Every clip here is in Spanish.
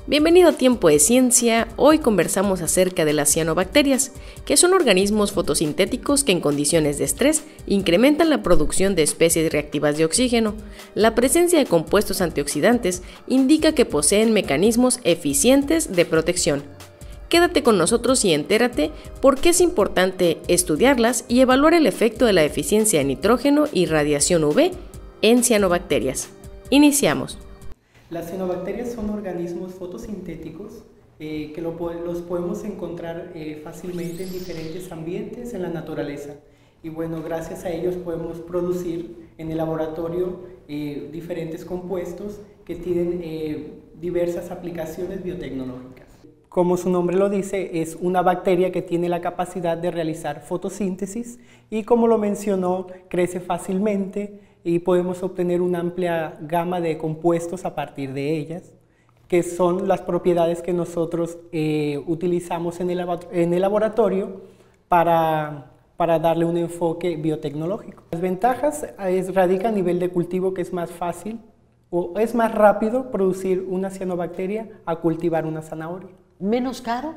Bienvenido a Tiempo de Ciencia. Hoy conversamos acerca de las cianobacterias, que son organismos fotosintéticos que en condiciones de estrés incrementan la producción de especies reactivas de oxígeno. La presencia de compuestos antioxidantes indica que poseen mecanismos eficientes de protección. Quédate con nosotros y entérate por qué es importante estudiarlas y evaluar el efecto de la deficiencia de nitrógeno y radiación UV en cianobacterias. Iniciamos. Las cianobacterias son organismos fotosintéticos que los podemos encontrar fácilmente en diferentes ambientes en la naturaleza. Y bueno, gracias a ellos podemos producir en el laboratorio diferentes compuestos que tienen diversas aplicaciones biotecnológicas. Como su nombre lo dice, es una bacteria que tiene la capacidad de realizar fotosíntesis y, como lo mencionó, crece fácilmente y podemos obtener una amplia gama de compuestos a partir de ellas, que son las propiedades que nosotros utilizamos en el laboratorio para darle un enfoque biotecnológico. Las ventajas radican a nivel de cultivo, que es más fácil o es más rápido producir una cianobacteria a cultivar una zanahoria. ¿Menos caro?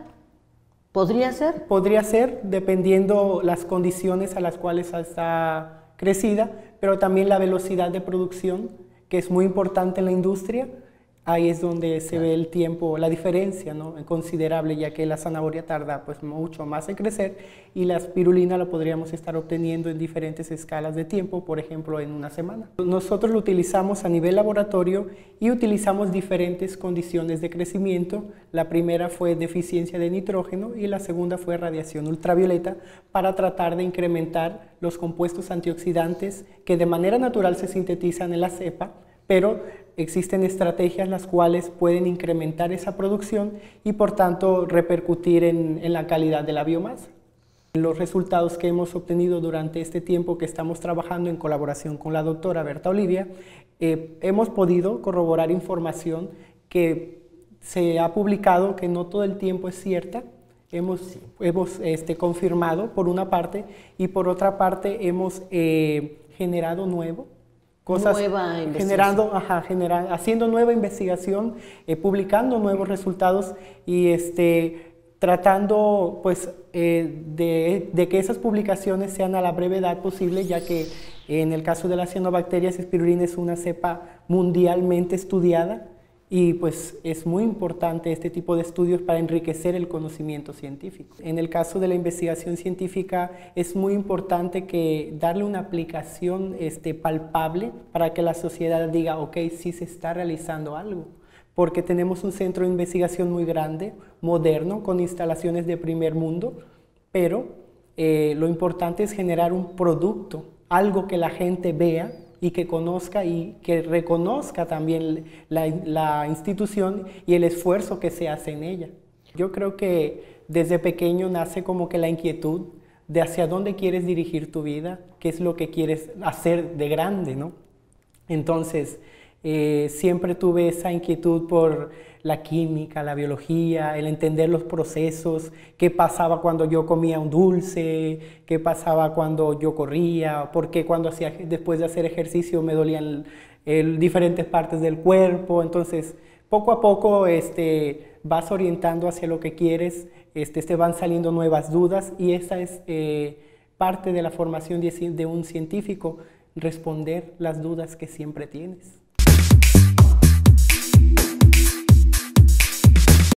¿Podría ser? Podría ser, dependiendo las condiciones a las cuales está crecida, pero también la velocidad de producción, que es muy importante en la industria. Ahí es donde se ve el tiempo, la diferencia, ¿no?, considerable, ya que la zanahoria tarda pues mucho más en crecer y la espirulina lo podríamos estar obteniendo en diferentes escalas de tiempo, por ejemplo en una semana. Nosotros lo utilizamos a nivel laboratorio y utilizamos diferentes condiciones de crecimiento. La primera fue deficiencia de nitrógeno y la segunda fue radiación ultravioleta, para tratar de incrementar los compuestos antioxidantes que de manera natural se sintetizan en la cepa, pero existen estrategias las cuales pueden incrementar esa producción y por tanto repercutir en la calidad de la biomasa. Los resultados que hemos obtenido durante este tiempo que estamos trabajando en colaboración con la doctora Berta Olivia, hemos podido corroborar información que se ha publicado que no todo el tiempo es cierta. Hemos confirmado por una parte, y por otra parte hemos generado haciendo nueva investigación, publicando nuevos resultados y tratando pues, de que esas publicaciones sean a la brevedad posible, ya que en el caso de las cianobacterias, espirulina es una cepa mundialmente estudiada y pues es muy importante este tipo de estudios para enriquecer el conocimiento científico. En el caso de la investigación científica es muy importante que darle una aplicación palpable para que la sociedad diga, ok, sí se está realizando algo, porque tenemos un centro de investigación muy grande, moderno, con instalaciones de primer mundo, pero lo importante es generar un producto, algo que la gente vea y que conozca y que reconozca también la institución y el esfuerzo que se hace en ella. Yo creo que desde pequeño nace como que la inquietud de hacia dónde quieres dirigir tu vida, qué es lo que quieres hacer de grande, ¿no? Entonces, siempre tuve esa inquietud por la química, la biología, el entender los procesos, qué pasaba cuando yo comía un dulce, qué pasaba cuando yo corría, por qué después de hacer ejercicio me dolían diferentes partes del cuerpo. Entonces, poco a poco vas orientando hacia lo que quieres, te van saliendo nuevas dudas, y esa es parte de la formación de un científico, responder las dudas que siempre tienes.